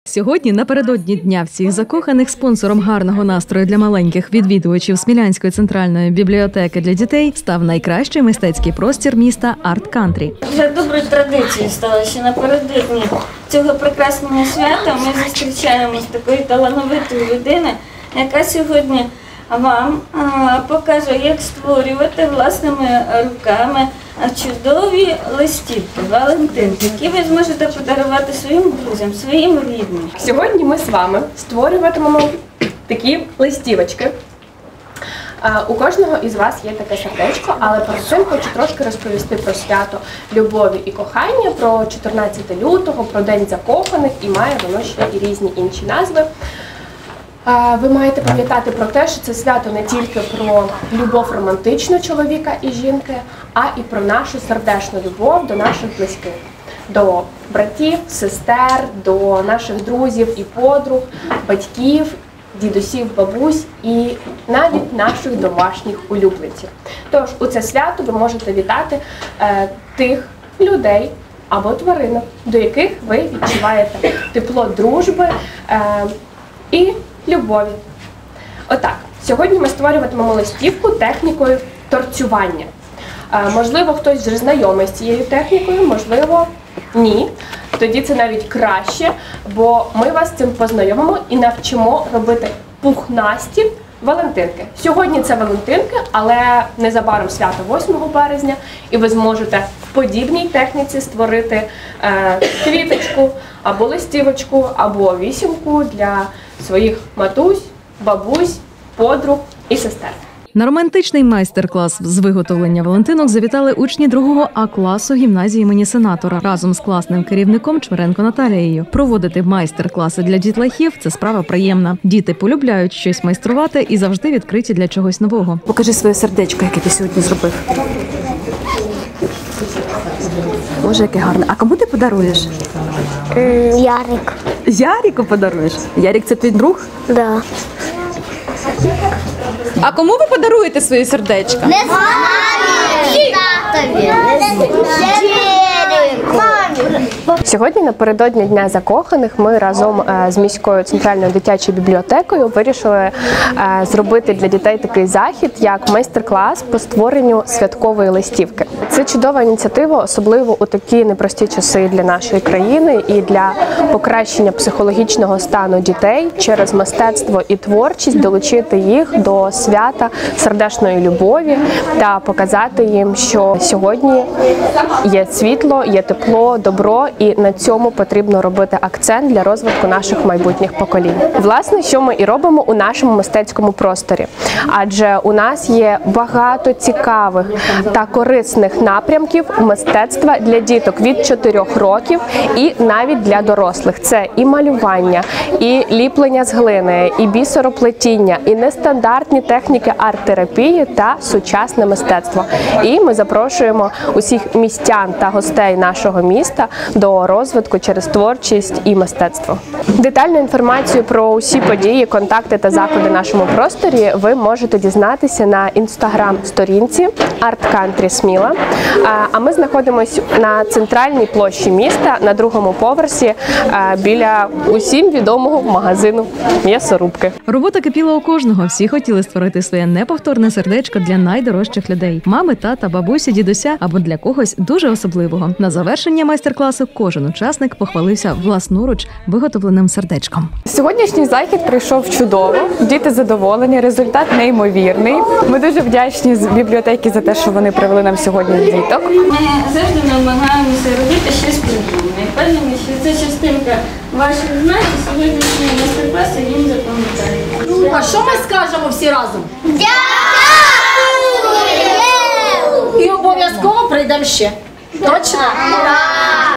Сьогодні, напередодні Дня всіх закоханих, спонсором гарного настрою для маленьких відвідувачів Смілянської центральної бібліотеки для дітей став найкращий мистецький простір міста Арт-Кантрі. Вже доброю традицією стало, що напередодні цього прекрасного свята ми зустрічаємося з такою талановитою людиною, яка сьогодні вам покаже, як створювати власними руками чудові листівки, валентинки, які ви зможете подарувати своїм друзям, своїм рідним. Сьогодні ми з вами створюватимемо такі листівочки. У кожного із вас є таке сердечко, але перед цим хочу трошки розповісти про свято любові і кохання, про 14 лютого, про День закоханих, і має воно ще і різні інші назви. Ви маєте пам'ятати про те, що це свято не тільки про любов романтичну чоловіка і жінки, а і про нашу сердечну любов до наших близьких, до братів, сестер, до наших друзів і подруг, батьків, дідусів, бабусь і навіть наших домашніх улюбленців. Тож у це свято ви можете вітати тих людей або тваринок, до яких ви відчуваєте тепло дружби і любові. Отак, сьогодні ми створюватимемо листівку технікою торцювання. Можливо, хтось вже знайомий з цією технікою, можливо, ні. Тоді це навіть краще, бо ми вас з цим познайомимо і навчимо робити пухнасті валентинки. Сьогодні це валентинки, але незабаром свято 8 березня, і ви зможете в подібній техніці створити квіточку, або листівочку, або вісімку для своїх матусь, бабусь, подруг і сестер. На романтичний майстер-клас з виготовлення валентинок завітали учні 2 А-класу гімназії імені Сенатора разом з класним керівником Чмиренко Наталією. Проводити майстер-класи для дітлахів – це справа приємна. Діти полюбляють щось майструвати і завжди відкриті для чогось нового. Покажи своє сердечко, яке ти сьогодні зробив. Боже, яке гарне. А кому ти подаруєш? Ярик. Ярику подаруєш? Ярик – це твій друг? Да. А кому ви подаруєте свої сердечка? Не знаю. Татові. Сьогодні, напередодні Дня закоханих, ми разом з міською центральною дитячою бібліотекою вирішили зробити для дітей такий захід, як майстер-клас по створенню святкової листівки. Це чудова ініціатива, особливо у такі непрості часи для нашої країни і для покращення психологічного стану дітей через мистецтво і творчість, долучити їх до свята сердечної любові та показати їм, що сьогодні є світло, є тепло, добро, і на цьому потрібно робити акцент для розвитку наших майбутніх поколінь. Власне, що ми і робимо у нашому мистецькому просторі. Адже у нас є багато цікавих та корисних напрямків мистецтва для діток від 4 років і навіть для дорослих. Це і малювання, і ліплення з глини, і бісероплетіння, і нестандартні техніки арт-терапії та сучасне мистецтво. І ми запрошуємо усіх містян та гостей нашого міста до розвитку через творчість і мистецтво. Детальну інформацію про усі події, контакти та заходи в нашому просторі ви можете дізнатися на інстаграм-сторінці Арт-Кантрі Сміла. А ми знаходимося на центральній площі міста, на 2-му поверсі, біля усім відомого магазину м'ясорубки. Робота кипіла у кожного. Всі хотіли створити своє неповторне сердечко для найдорожчих людей – мами, тата, бабусі, дідуся або для когось дуже особливого. На завершення майстер-класу кожен учасник похвалився власноруч виготовленим сердечком. Сьогоднішній захід пройшов чудово, діти задоволені, результат неймовірний. Ми дуже вдячні з бібліотеки за те, що вони привели нам сьогодні діток. Ми завжди намагаємося робити щось придумане. Впевнені, що це частинка ваших знань, і сьогоднішній майстер-клас їм запам'ятає. А що ми скажемо всі разом? Дякую! І обов'язково прийдемо ще. Точно?